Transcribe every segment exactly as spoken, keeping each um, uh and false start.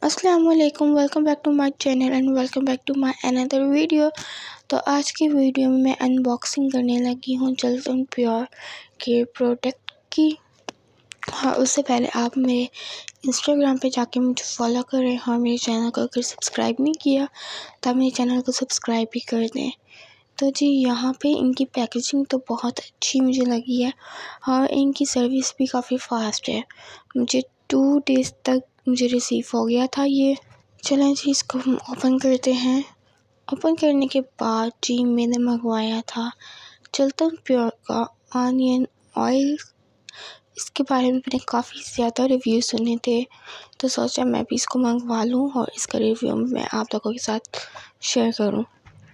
अस्सलाम वालेकुम, welcome back to my channel and welcome back to my another video. तो आज की वीडियो में मैं अनबॉक्सिंग करने लगी हूँ जल्टन प्योर के प्रोडक्ट की। हाँ, उससे पहले आप मेरे इंस्टाग्राम पे जाके मुझे फॉलो करें और मेरे चैनल को अगर सब्सक्राइब नहीं किया तो मेरे चैनल को सब्सक्राइब भी कर दें। तो जी यहाँ पे इनकी पैकेजिंग तो बहुत अच्छी मुझे लगी है और इनकी सर्विस भी काफ़ी फ़ास्ट है। मुझे टू डेज़ तक मुझे रिसीव हो गया था ये। चलें जी इसको हम ओपन करते हैं। ओपन करने के बाद जी मैंने मंगवाया था जल्टन प्योर का ऑनियन ऑयल। इसके बारे में मैंने काफ़ी ज़्यादा रिव्यू सुने थे तो सोचा मैं भी इसको मंगवा लूँ और इसका रिव्यू मैं आप लोगों के साथ शेयर करूँ।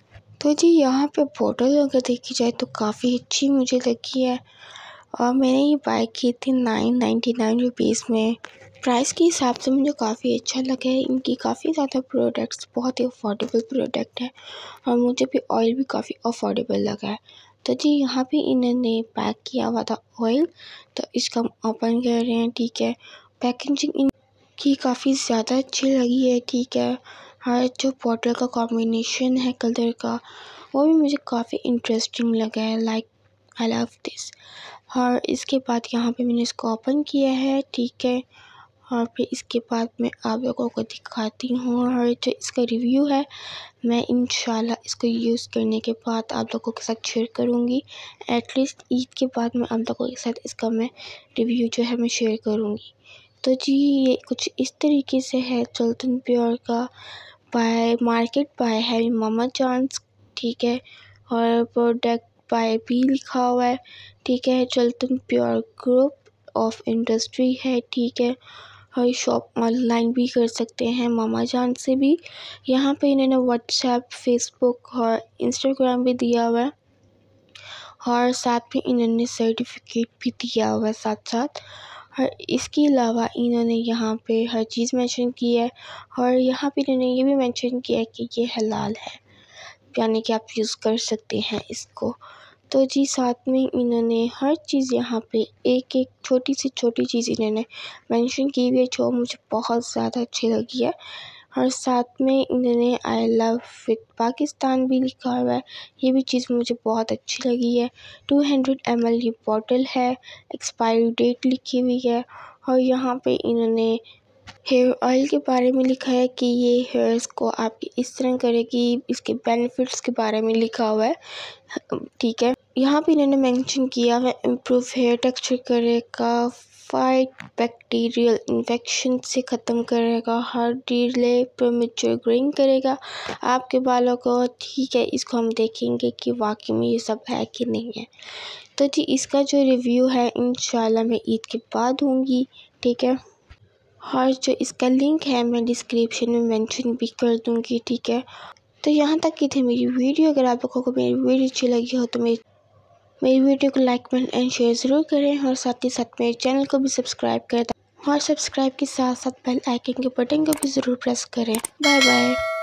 तो जी यहाँ पे बोतल अगर देखी जाए तो काफ़ी अच्छी मुझे लगी है और मैंने ये बाय की थी नाइन नाइन्टी नाइन रुपीज़ में। प्राइस के हिसाब से मुझे काफ़ी अच्छा लगा है। इनकी काफ़ी ज़्यादा प्रोडक्ट्स बहुत ही अफोर्डेबल प्रोडक्ट है और मुझे भी ऑयल भी काफ़ी अफोर्डेबल लगा है। तो जी यहाँ पे इन्होंने पैक किया हुआ था ऑयल, तो इसका हम ओपन कर रहे हैं। ठीक है, पैकेजिंग इनकी काफ़ी ज़्यादा अच्छी लगी है। ठीक है, हर जो बॉटल का कॉम्बिनेशन है कलर का वो भी मुझे काफ़ी इंटरेस्टिंग लगा है। Like I love this. और इसके बाद यहाँ पे मैंने इसको ओपन किया है। ठीक है, और फिर इसके बाद मैं आप लोगों को दिखाती हूँ और जो इसका रिव्यू है मैं इंशाल्लाह इसको यूज़ करने के बाद आप लोगों के साथ शेयर करूँगी। एटलीस्ट ईद के बाद मैं आप लोगों के साथ इसका मैं रिव्यू जो है मैं शेयर करूँगी। तो जी ये कुछ इस तरीके से है जल्टन प्योर का बाय मार्केट बाय है मामा जॉन्स। ठीक है, और प्रोडक्ट बाय भी लिखा हुआ है। ठीक है, जल्टन प्योर ग्रुप ऑफ इंडस्ट्री है। ठीक है, और शॉप ऑनलाइन भी कर सकते हैं मामा जान से भी। यहाँ पे इन्होंने व्हाट्सएप, फेसबुक और इंस्टाग्राम भी दिया हुआ है और साथ में इन्होंने सर्टिफिकेट भी दिया हुआ है साथ साथ। और इसके अलावा इन्होंने यहाँ पे हर चीज़ मेंशन की है और यहाँ पे इन्होंने ये भी मेंशन किया है कि ये हलाल है, यानी कि आप यूज़ कर सकते हैं इसको। तो जी साथ में इन्होंने हर चीज़ यहाँ पे एक एक छोटी सी छोटी चीज़ इन्होंने मेंशन की हुई है जो मुझे बहुत ज़्यादा अच्छी लगी है। और साथ में इन्होंने आई लव विद पाकिस्तान भी लिखा हुआ है, ये भी चीज़ मुझे बहुत अच्छी लगी है। टू हंड्रेड एम एल ये बॉटल है, एक्सपायरी डेट लिखी हुई है और यहाँ पे इन्होंने हेयर ऑयल के बारे में लिखा है कि ये हेयर्स को आपकी इस तरह करेगी, इसके बेनिफिट्स के बारे में लिखा हुआ है। ठीक है, यहाँ पे इन्होंने मेंशन किया है इम्प्रूव हेयर टेक्सचर करेगा, फाइट बैक्टीरियल इन्फेक्शन से ख़त्म करेगा, हर डिले प्रीमेच्योर ग्रोइंग करेगा आपके बालों को। ठीक है, इसको हम देखेंगे कि वाकई में ये सब है कि नहीं है। तो जी इसका जो रिव्यू है इंशाल्लाह मैं ईद के बाद दूँगी। ठीक है, और जो इसका लिंक है मैं डिस्क्रिप्शन में मेंशन भी कर दूँगी। ठीक है, तो यहाँ तक की थी मेरी वीडियो। अगर आप लोगों को मेरी वीडियो अच्छी लगी हो तो मेरी मेरी वीडियो को लाइक कमेंट एंड शेयर ज़रूर करें और साथ ही साथ मेरे चैनल को भी सब्सक्राइब कर दें और सब्सक्राइब के साथ साथ बेल आइकन के बटन को भी ज़रूर प्रेस करें। Bye bye.